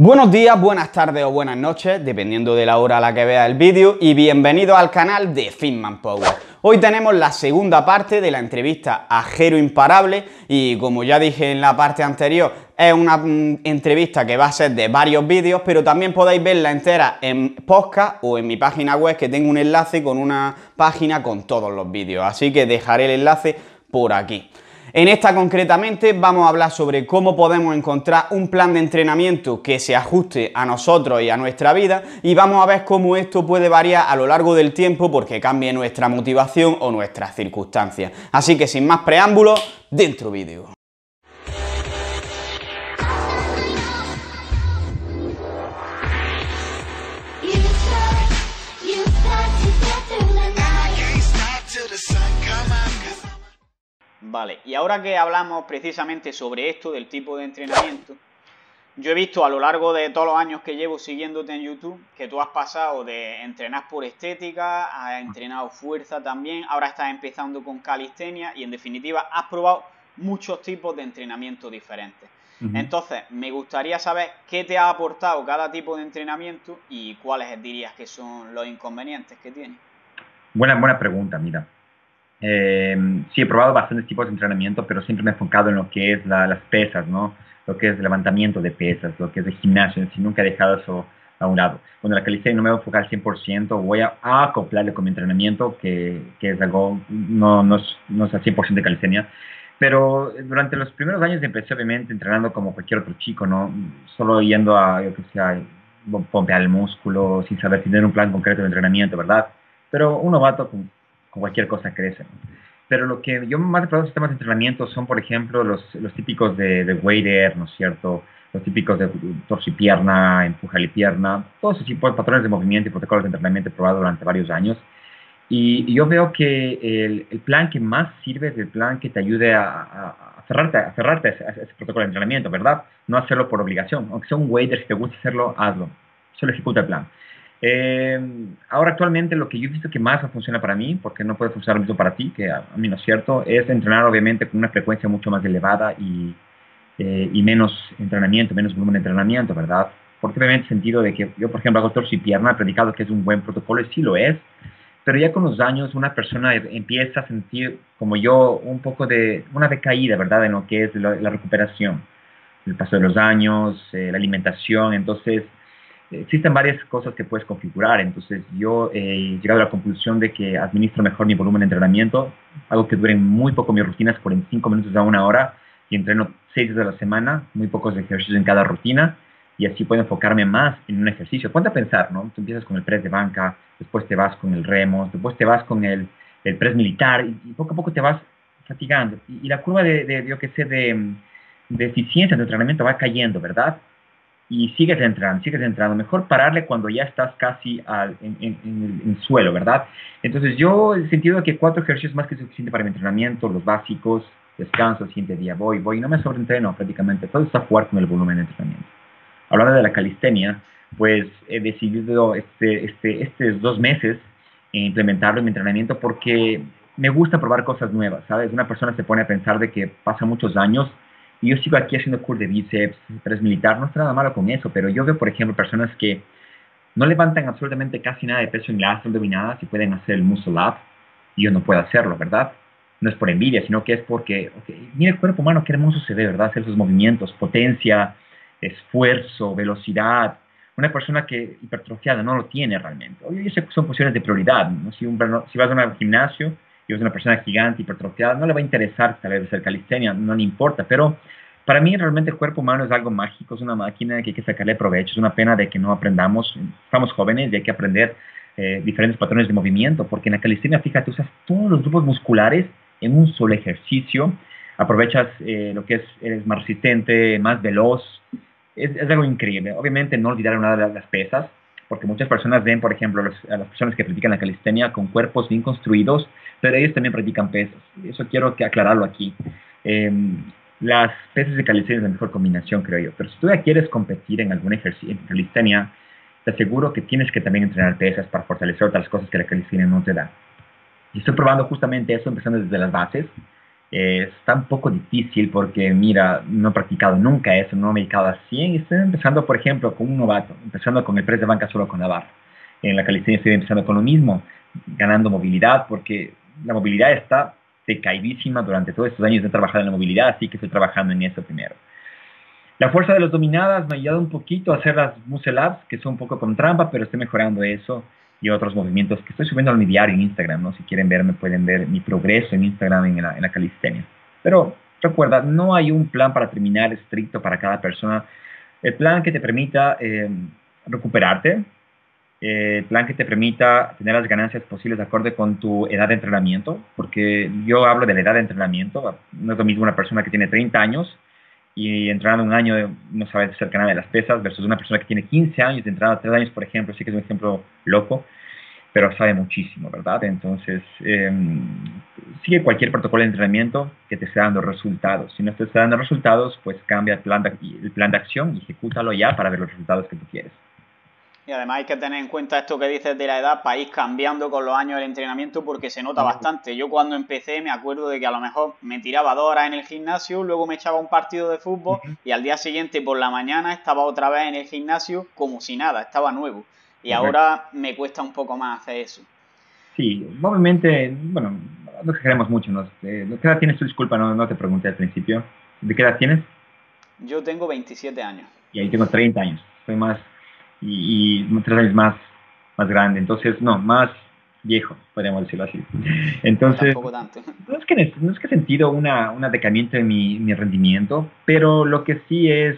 Buenos días, buenas tardes o buenas noches, dependiendo de la hora a la que veas el vídeo, y bienvenidos al canal de Fitman Power. Hoy tenemos la segunda parte de la entrevista a Jero Imparable y como ya dije en la parte anterior, es una entrevista que va a ser de varios vídeos, pero también podéis verla entera en podcast o en mi página web, que tengo un enlace con una página con todos los vídeos, así que dejaré el enlace por aquí. En esta concretamente vamos a hablar sobre cómo podemos encontrar un plan de entrenamiento que se ajuste a nosotros y a nuestra vida, y vamos a ver cómo esto puede variar a lo largo del tiempo porque cambie nuestra motivación o nuestras circunstancias. Así que sin más preámbulos, dentro vídeo. Vale, y ahora que hablamos precisamente sobre esto, del tipo de entrenamiento, yo he visto a lo largo de todos los años que llevo siguiéndote en YouTube que tú has pasado de entrenar por estética, has entrenado fuerza también, ahora estás empezando con calistenia y en definitiva has probado muchos tipos de entrenamiento diferentes. Entonces, me gustaría saber qué te ha aportado cada tipo de entrenamiento y cuáles dirías que son los inconvenientes que tiene. Buena pregunta, mira. Sí, he probado bastantes tipos de entrenamiento, pero siempre me he enfocado en lo que es las pesas, ¿no? Lo que es el levantamiento de pesas, lo que es el gimnasio, en sí, nunca he dejado eso a un lado. Cuando la calistenia no me voy a enfocar al 100%, voy a acoplarle con mi entrenamiento, que es algo, no es al 100% de calistenia. Pero durante los primeros años empecé obviamente entrenando como cualquier otro chico, ¿no? Solo yendo a, yo que sé, a pompear el músculo, sin saber tener un plan concreto de entrenamiento, ¿verdad? Pero un novato con cualquier cosa crece, ¿no? Pero lo que yo más he probado sistemas de entrenamiento son, por ejemplo, los típicos de wader, ¿no es cierto? Los típicos de torso y pierna, empujale pierna, todos esos tipos de patrones de movimiento y protocolos de entrenamiento he probado durante varios años. Y yo veo que el plan que más sirve es el plan que te ayude a aferrarte a ese protocolo de entrenamiento, ¿verdad? No hacerlo por obligación. Aunque sea un wader, si te gusta hacerlo, hazlo. Solo ejecuta el plan. Eh, Ahora actualmente lo que yo he visto que más funciona para mí, porque no puede funcionar lo mismo para ti, que a mí no es cierto, es entrenar obviamente con una frecuencia mucho más elevada y menos entrenamiento, menos volumen de entrenamiento, ¿verdad? Porque obviamente el sentido de que yo, por ejemplo, hago torso y pierna, he predicado que es un buen protocolo y sí lo es, pero ya con los años una persona empieza a sentir, como yo, un poco de una decaída, ¿verdad? En lo que es la recuperación, el paso de los años, la alimentación, entonces existen varias cosas que puedes configurar, entonces yo he llegado a la conclusión de que administro mejor mi volumen de entrenamiento, algo que dure muy poco mis rutinas, 45 minutos a una hora, y entreno 6 veces a la semana, muy pocos ejercicios en cada rutina, y así puedo enfocarme más en un ejercicio. Ponte a pensar, ¿no? Tú empiezas con el press de banca, después te vas con el remo, después te vas con el press militar, y poco a poco te vas fatigando, y la curva yo qué sé, de eficiencia de entrenamiento va cayendo, ¿verdad? Y sigues entrando. Mejor pararle cuando ya estás casi en el suelo, ¿verdad? Entonces yo he sentido que 4 ejercicios más que suficiente para mi entrenamiento, los básicos, descanso, el siguiente día voy, no me sobreentreno prácticamente, todo está a jugar con el volumen de entrenamiento. Hablando de la calistenia, pues he decidido estos 2 meses implementarlo en mi entrenamiento porque me gusta probar cosas nuevas, ¿sabes? Una persona se pone a pensar de que pasan muchos años y yo sigo aquí haciendo curl de bíceps, press militar, no está nada malo con eso, pero yo veo, por ejemplo, personas que no levantan absolutamente casi nada de peso en las abdominadas y pueden hacer el muscle up y yo no puedo hacerlo, ¿verdad? No es por envidia, sino que es porque, okay, mira el cuerpo humano, qué hermoso se ve, ¿verdad? Hacer esos movimientos, potencia, esfuerzo, velocidad. Una persona que hipertrofiada no lo tiene realmente. Yo sé que son cuestiones de prioridad, ¿no? Si vas a un gimnasio y ves una persona gigante, hipertrofiada, no le va a interesar tal vez hacer calistenia, no le importa, pero para mí realmente el cuerpo humano es algo mágico, es una máquina que hay que sacarle provecho, es una pena de que no aprendamos, estamos jóvenes y hay que aprender diferentes patrones de movimiento, porque en la calistenia, fíjate, usas todos los grupos musculares en un solo ejercicio, aprovechas lo que eres más resistente, más veloz, es algo increíble. Obviamente no olvidar nada de las pesas, porque muchas personas ven, por ejemplo, a las personas que practican la calistenia con cuerpos bien construidos, pero ellos también practican pesas. Eso quiero aclararlo aquí. Eh, las pesas de calistenia es la mejor combinación, creo yo. Pero si tú ya quieres competir en algún ejercicio en calistenia, te aseguro que tienes que también entrenar pesas para fortalecer otras cosas que la calistenia no te da. Y estoy probando justamente eso, empezando desde las bases. Está un poco difícil porque, mira, no he practicado nunca eso, no me he dedicado al 100 y estoy empezando, por ejemplo, con un novato, empezando con el press de banca solo con la barra. En la calistenia estoy empezando con lo mismo, ganando movilidad, porque la movilidad está decaidísima durante todos estos años de trabajar en la movilidad, así que estoy trabajando en eso primero. La fuerza de las dominadas me ha ayudado un poquito a hacer las muscle ups, que son un poco con trampa, pero estoy mejorando eso y otros movimientos que estoy subiendo a mi diario en Instagram, ¿no? Si quieren verme, pueden ver mi progreso en Instagram en la calistenia. Pero recuerda, no hay un plan para terminar estricto para cada persona. El plan que te permita recuperarte, el plan que te permita tener las ganancias posibles de acuerdo con tu edad de entrenamiento, porque yo hablo de la edad de entrenamiento, no es lo mismo una persona que tiene 30 años y entrenando un año no sabe acerca nada de las pesas versus una persona que tiene 15 años, de entrenado 3 años, por ejemplo, sí que es un ejemplo loco, pero sabe muchísimo, ¿verdad? Entonces, sigue cualquier protocolo de entrenamiento que te esté dando resultados. Si no te está dando resultados, pues cambia el plan de acción y ejecútalo ya para ver los resultados que tú quieres. Y además hay que tener en cuenta esto que dices de la edad para ir cambiando con los años el entrenamiento porque se nota bastante. Yo cuando empecé me acuerdo de que a lo mejor me tiraba 2 horas en el gimnasio, luego me echaba un partido de fútbol y al día siguiente por la mañana estaba otra vez en el gimnasio como si nada, estaba nuevo. Y Correcto. Ahora me cuesta un poco más hacer eso. Sí, obviamente, bueno, no queremos mucho. ¿Qué edad tienes tú? Disculpa, no te pregunté al principio. ¿De qué edad tienes? Yo tengo 27 años. Y ahí tengo 30 años. Soy más, y 3 años más grande. Entonces, no, más viejo, podríamos decirlo así. Entonces, Tampoco tanto. no es que he sentido un decaimiento en mi rendimiento, pero lo que sí es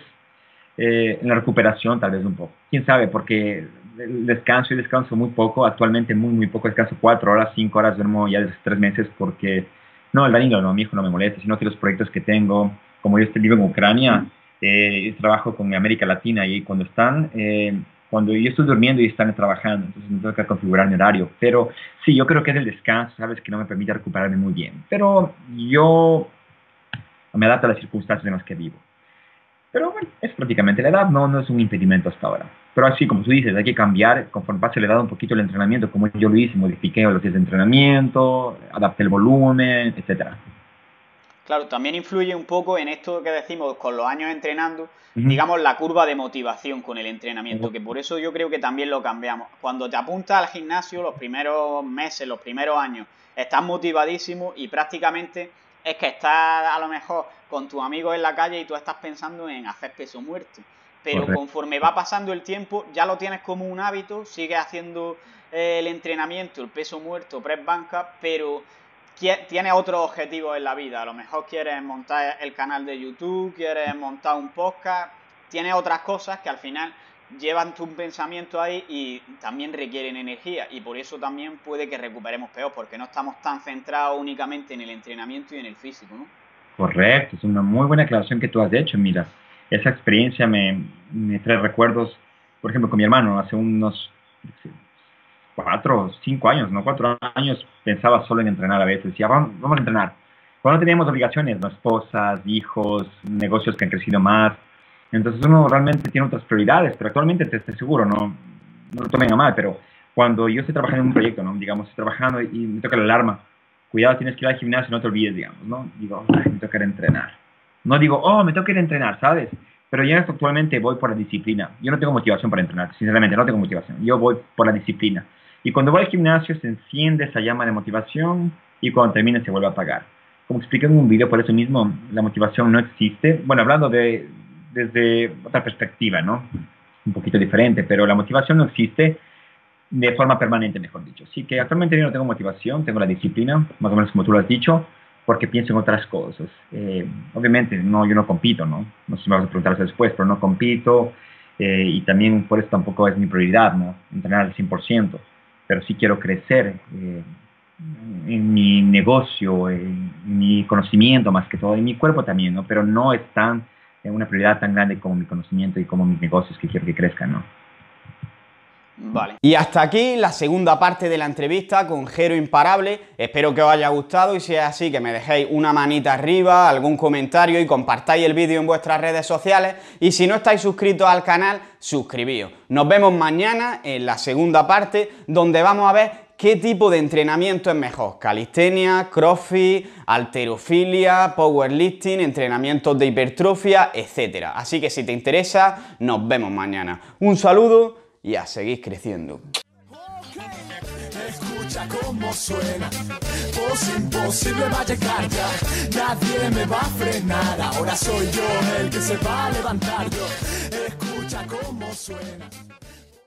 en la recuperación tal vez un poco. ¿Quién sabe? Porque el descanso muy poco, actualmente muy poco, descanso 4 horas, 5 horas, duermo ya desde 3 meses porque, no, el Danilo, no, mi hijo no me molesta, sino que los proyectos que tengo, como yo vivo en Ucrania, trabajo con América Latina y cuando cuando yo estoy durmiendo y están trabajando, entonces me tengo que configurar mi horario. Pero sí, yo creo que es el descanso, sabes, que no me permite recuperarme muy bien. Pero yo me adapto a las circunstancias en las que vivo. Pero bueno, es prácticamente la edad, no es un impedimento hasta ahora. Pero así, como tú dices, hay que cambiar conforme pase la edad un poquito el entrenamiento, como yo lo hice, modifiqué los días de entrenamiento, adapté el volumen, etcétera. Claro, también influye un poco en esto que decimos con los años entrenando, Ujú. digamos la curva de motivación con el entrenamiento, que por eso yo creo que también lo cambiamos. Cuando te apuntas al gimnasio los primeros meses, los primeros años, estás motivadísimo y prácticamente es que estás a lo mejor con tus amigos en la calle y tú estás pensando en hacer peso muerto. Pero Correcto. conforme va pasando el tiempo, ya lo tienes como un hábito, sigues haciendo el entrenamiento, el peso muerto, press banca, pero tienes otros objetivos en la vida. A lo mejor quieres montar el canal de YouTube, quieres montar un podcast, tienes otras cosas que al final llevan tu pensamiento ahí y también requieren energía y por eso también puede que recuperemos peor porque no estamos tan centrados únicamente en el entrenamiento y en el físico, ¿no? Correcto, es una muy buena aclaración que tú has hecho. Mira, esa experiencia me trae recuerdos, por ejemplo, con mi hermano, hace unos 4 o 5 años, ¿no? 4 años pensaba solo en entrenar a veces. Decía, vamos a entrenar. Cuando no teníamos obligaciones, ¿no? Esposas, hijos, negocios que han crecido más. Entonces uno realmente tiene otras prioridades, pero actualmente te estoy seguro, no lo tomen a mal, pero cuando yo estoy trabajando en un proyecto, ¿no? Digamos, estoy trabajando y me toca la alarma. Cuidado, tienes que ir al gimnasio, no te olvides, digamos, ¿no? Digo, "Ay, me toca ir a entrenar". No digo, oh, me toca ir a entrenar, ¿sabes? Pero ya actualmente voy por la disciplina. Yo no tengo motivación para entrenar, sinceramente, no tengo motivación. Yo voy por la disciplina. Y cuando voy al gimnasio se enciende esa llama de motivación y cuando termina se vuelve a apagar. Como expliqué en un video, por eso mismo la motivación no existe. Bueno, hablando desde otra perspectiva, ¿no? Un poquito diferente, pero la motivación no existe de forma permanente, mejor dicho. Así que actualmente yo no tengo motivación, tengo la disciplina, más o menos como tú lo has dicho, porque pienso en otras cosas. Obviamente, no, yo no compito, ¿no? No sé si me vas a preguntar eso después, pero no compito y también por eso tampoco es mi prioridad, ¿no? Entrenar al 100%, pero sí quiero crecer en mi negocio, en mi conocimiento más que todo, en mi cuerpo también, ¿no? Pero no es una prioridad tan grande como mi conocimiento y como mis negocios que quiero que crezcan, ¿no? Vale. Y hasta aquí la segunda parte de la entrevista con Jero Imparable. Espero que os haya gustado y si es así que me dejéis una manita arriba, algún comentario y compartáis el vídeo en vuestras redes sociales. Y si no estáis suscritos al canal, suscribíos. Nos vemos mañana en la segunda parte donde vamos a ver qué tipo de entrenamiento es mejor. Calistenia, crossfit, halterofilia, powerlifting, entrenamientos de hipertrofia, etc. Así que si te interesa, nos vemos mañana. Un saludo y a seguir creciendo. Escucha cómo suena, pues imposible va a llegar ya, nadie me va a frenar, ahora soy yo el que se va a levantar yo, escucha cómo suena.